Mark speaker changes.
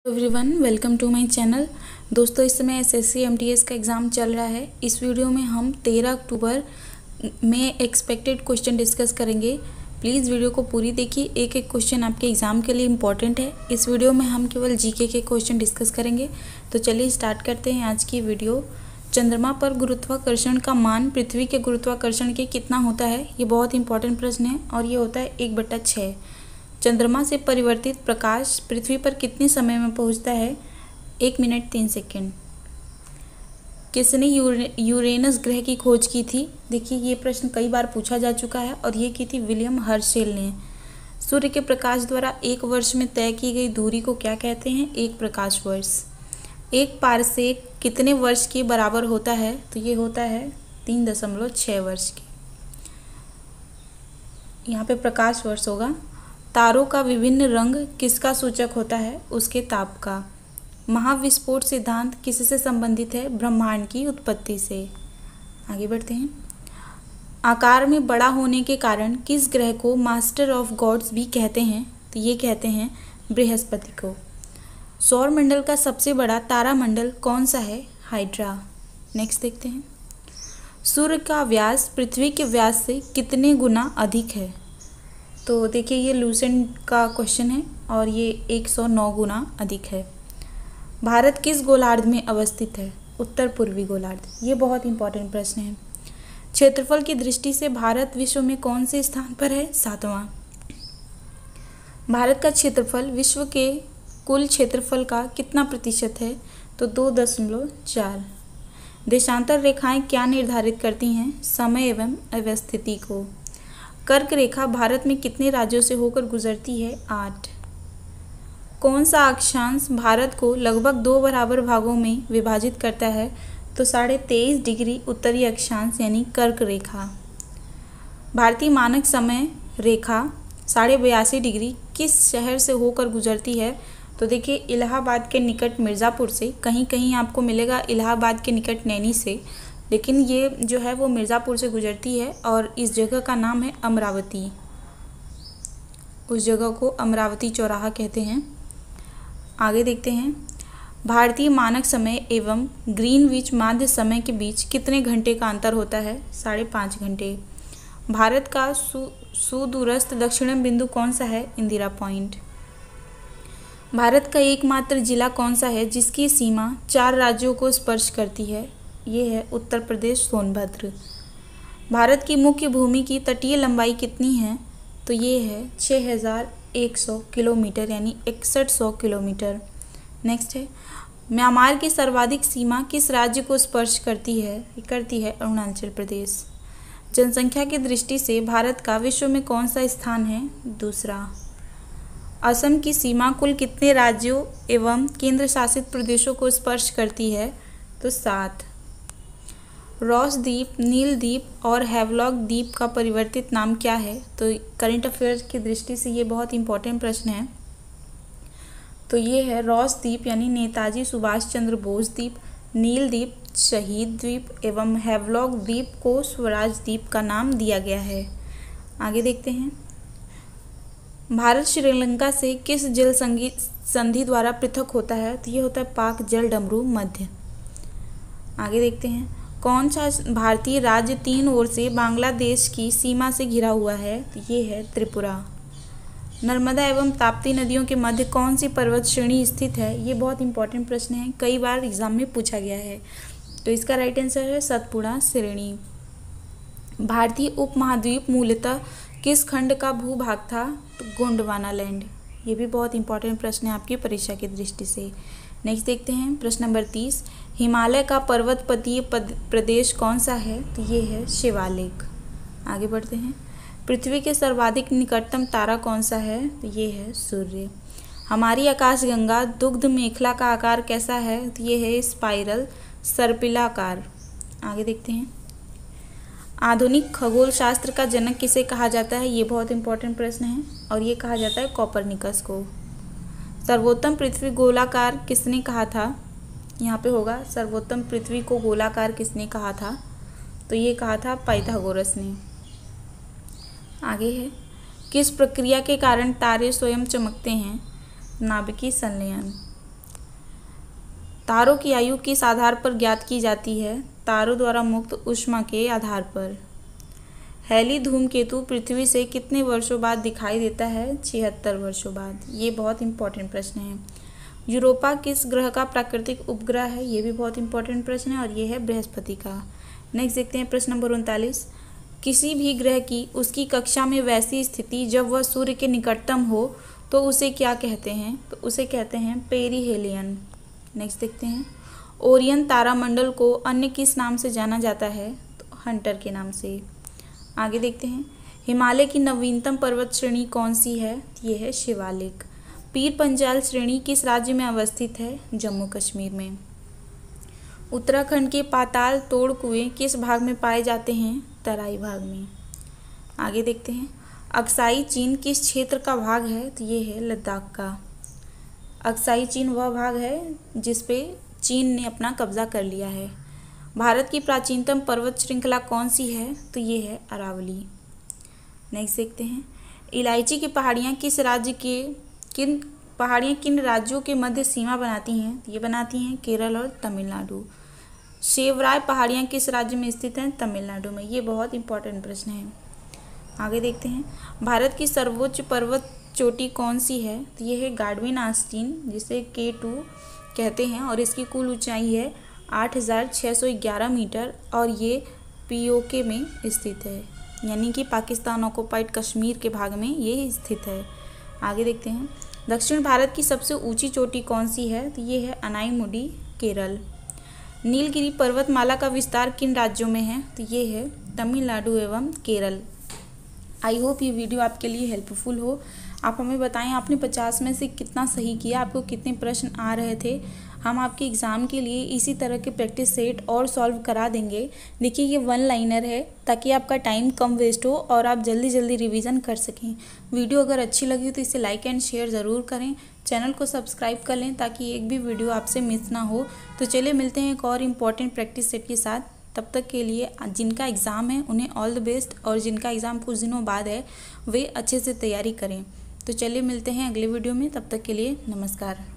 Speaker 1: Everyone, welcome to my channel. दोस्तों, इस समय एसएससी एमटीएस का एग्ज़ाम चल रहा है। इस वीडियो में हम 13 अक्टूबर में एक्सपेक्टेड क्वेश्चन डिस्कस करेंगे। प्लीज़ वीडियो को पूरी देखिए, एक एक क्वेश्चन आपके एग्ज़ाम के लिए इम्पॉर्टेंट है। इस वीडियो में हम केवल जीके के क्वेश्चन डिस्कस करेंगे। तो चलिए स्टार्ट करते हैं आज की वीडियो। चंद्रमा पर गुरुत्वाकर्षण का मान पृथ्वी के गुरुत्वाकर्षण के कितना होता है? ये बहुत इंपॉर्टेंट प्रश्न है और ये होता है 1/6। चंद्रमा से परिवर्तित प्रकाश पृथ्वी पर कितने समय में पहुंचता है? 1 मिनट 3 सेकेंड। किसने यूरेनस ग्रह की खोज की थी? देखिए, ये प्रश्न कई बार पूछा जा चुका है और ये की थी विलियम हर्शेल ने। सूर्य के प्रकाश द्वारा एक वर्ष में तय की गई दूरी को क्या कहते हैं? 1 प्रकाश वर्ष। एक पारसेक कितने वर्ष के बराबर होता है? तो ये होता है 3.6 वर्ष के। यहाँ पे प्रकाश वर्ष होगा। तारों का विभिन्न रंग किसका सूचक होता है? उसके ताप का। महाविस्फोट सिद्धांत किससे संबंधित है? ब्रह्मांड की उत्पत्ति से। आगे बढ़ते हैं। आकार में बड़ा होने के कारण किस ग्रह को मास्टर ऑफ गॉड्स भी कहते हैं? तो ये कहते हैं बृहस्पति को। सौर मंडल का सबसे बड़ा तारामंडल कौन सा है? हाइड्रा। नेक्स्ट देखते हैं। सूर्य का व्यास पृथ्वी के व्यास से कितने गुना अधिक है? तो देखिए, ये लूसेंट का क्वेश्चन है और ये 109 गुना अधिक है। भारत किस गोलार्ध में अवस्थित है? उत्तर पूर्वी गोलार्ध। ये बहुत इंपॉर्टेंट प्रश्न है। क्षेत्रफल की दृष्टि से भारत विश्व में कौन से स्थान पर है? 7वां। भारत का क्षेत्रफल विश्व के कुल क्षेत्रफल का कितना प्रतिशत है? तो 2.4। देशांतर रेखाएं क्या निर्धारित करती हैं? समय एवं अवस्थिति को। कर्क रेखा भारत में कितने राज्यों से होकर गुजरती है? 8। कौन सा अक्षांश भारत को लगभग 2 बराबर भागों में विभाजित करता है? तो 23.5 डिग्री उत्तरी अक्षांश यानी कर्क रेखा। भारतीय मानक समय रेखा 82.5 डिग्री किस शहर से होकर गुजरती है? तो देखिए, इलाहाबाद के निकट मिर्ज़ापुर से। कहीं कहीं आपको मिलेगा इलाहाबाद के निकट नैनी से, लेकिन ये जो है वो मिर्ज़ापुर से गुजरती है और इस जगह का नाम है अमरावती। उस जगह को अमरावती चौराहा कहते हैं। आगे देखते हैं। भारतीय मानक समय एवं ग्रीनविच माध्य समय के बीच कितने घंटे का अंतर होता है? 5.5 घंटे। भारत का सुदूरस्थ दक्षिण बिंदु कौन सा है? इंदिरा पॉइंट। भारत का एकमात्र जिला कौन सा है जिसकी सीमा 4 राज्यों को स्पर्श करती है? ये है उत्तर प्रदेश, सोनभद्र। भारत की मुख्य भूमि की तटीय लंबाई कितनी है? तो ये है 6100 किलोमीटर यानी 6100 किलोमीटर। नेक्स्ट है। म्यांमार की सर्वाधिक सीमा किस राज्य को स्पर्श करती है? करती है अरुणाचल प्रदेश। जनसंख्या की दृष्टि से भारत का विश्व में कौन सा स्थान है? 2। असम की सीमा कुल कितने राज्यों एवं केंद्र शासित प्रदेशों को स्पर्श करती है? तो 7। रॉस द्वीप, नील द्वीप और हैवलॉक द्वीप का परिवर्तित नाम क्या है? तो करंट अफेयर्स की दृष्टि से ये बहुत इंपॉर्टेंट प्रश्न है। तो ये है रॉस द्वीप यानी नेताजी सुभाष चंद्र बोस द्वीप, नील द्वीप शहीद द्वीप एवं हैवलॉक द्वीप को स्वराज द्वीप का नाम दिया गया है। आगे देखते हैं। भारत श्रीलंका से किस जल संधि द्वारा पृथक होता है? तो ये होता है पाक जल डमरू मध्य। आगे देखते हैं। कौन सा भारतीय राज्य 3 ओर से बांग्लादेश की सीमा से घिरा हुआ है? तो ये है त्रिपुरा। नर्मदा एवं ताप्ती नदियों के मध्य कौन सी पर्वत श्रेणी स्थित है? ये बहुत इंपॉर्टेंट प्रश्न है, कई बार एग्जाम में पूछा गया है। तो इसका राइट आंसर है सतपुड़ा श्रेणी। भारतीय उपमहाद्वीप मूलतः किस खंड का भूभाग था? तो गोंडवाना लैंड। ये भी बहुत इंपॉर्टेंट प्रश्न है आपकी परीक्षा की दृष्टि से। नेक्स्ट देखते हैं। प्रश्न नंबर 30। हिमालय का पर्वतपतीय प्रदेश कौन सा है? तो ये है शिवालिक। आगे बढ़ते हैं। पृथ्वी के सर्वाधिक निकटतम तारा कौन सा है? तो ये है सूर्य। हमारी आकाशगंगा दुग्ध मेखला का आकार कैसा है? तो ये है स्पाइरल सर्पिलाकार। आगे देखते हैं। आधुनिक खगोल शास्त्र का जनक किसे कहा जाता है? ये बहुत इंपॉर्टेंट प्रश्न है और ये कहा जाता है कोपरनिकस को। सर्वोत्तम पृथ्वी गोलाकार किसने कहा था? यहाँ पे होगा सर्वोत्तम पृथ्वी को गोलाकार किसने कहा था? तो ये कहा था पाइथागोरस ने। आगे है। किस प्रक्रिया के कारण तारे स्वयं चमकते हैं? नाभिकीय संलयन। तारों की आयु किस आधार पर ज्ञात की जाती है? तारों द्वारा मुक्त ऊष्मा के आधार पर। हैली धूमकेतु पृथ्वी से कितने वर्षों बाद दिखाई देता है? 76 वर्षों बाद। ये बहुत इंपॉर्टेंट प्रश्न है। यूरोपा किस ग्रह का प्राकृतिक उपग्रह है? ये भी बहुत इंपॉर्टेंट प्रश्न है और ये है बृहस्पति का। नेक्स्ट देखते हैं प्रश्न नंबर 39। किसी भी ग्रह की उसकी कक्षा में वैसी स्थिति जब वह सूर्य के निकटतम हो तो उसे क्या कहते हैं? तो उसे कहते हैं पेरिहेलियन। नेक्स्ट देखते हैं ओरियन तारामंडल को अन्य किस नाम से जाना जाता है? तो हंटर के नाम से। आगे देखते हैं हिमालय की नवीनतम पर्वत श्रेणी कौन सी है? ये है शिवालिक। पीर पंजाल श्रेणी किस राज्य में अवस्थित है? जम्मू कश्मीर में। उत्तराखंड के पाताल तोड़ कुएं किस भाग में पाए जाते हैं? तराई भाग में। आगे देखते हैं अक्साई चीन किस क्षेत्र का भाग है? तो ये है लद्दाख का। अक्साई चीन वह भाग है जिस पे चीन ने अपना कब्जा कर लिया है। भारत की प्राचीनतम पर्वत श्रृंखला कौन सी है? तो ये है अरावली। नेक्स्ट देखते हैं इलायची की पहाड़ियाँ किन राज्यों के मध्य सीमा बनाती हैं? ये बनाती हैं केरल और तमिलनाडु। शेवराय पहाड़ियाँ किस राज्य में स्थित हैं? तमिलनाडु में। ये बहुत इंपॉर्टेंट प्रश्न है। आगे देखते हैं भारत की सर्वोच्च पर्वत चोटी कौन सी है? तो ये है गाडविन आस्टीन जिसे K2 कहते हैं और इसकी कुल ऊंचाई है 8611 मीटर और ये POK में स्थित है, यानी कि पाकिस्तान ऑक्युपाइड कश्मीर के भाग में ये स्थित है। आगे देखते हैं दक्षिण भारत की सबसे ऊंची चोटी कौन सी है? तो ये है अनाईमुडी केरल। नीलगिरी पर्वतमाला का विस्तार किन राज्यों में है? तो ये है तमिलनाडु एवं केरल। आई होप ये वीडियो आपके लिए हेल्पफुल हो। आप हमें बताएं आपने 50 में से कितना सही किया, आपको कितने प्रश्न आ रहे थे। हम आपके एग्ज़ाम के लिए इसी तरह के प्रैक्टिस सेट और सॉल्व करा देंगे। देखिए ये 1 लाइनर है ताकि आपका टाइम कम वेस्ट हो और आप जल्दी जल्दी रिवीजन कर सकें। वीडियो अगर अच्छी लगी तो इसे लाइक एंड शेयर ज़रूर करें। चैनल को सब्सक्राइब कर लें ताकि एक भी वीडियो आपसे मिस ना हो। तो चलिए मिलते हैं एक और इम्पॉर्टेंट प्रैक्टिस सेट के साथ। तब तक के लिए जिनका एग्ज़ाम है उन्हें ऑल द बेस्ट और जिनका एग्ज़ाम कुछ दिनों बाद है वे अच्छे से तैयारी करें। तो चलिए मिलते हैं अगले वीडियो में। तब तक के लिए नमस्कार।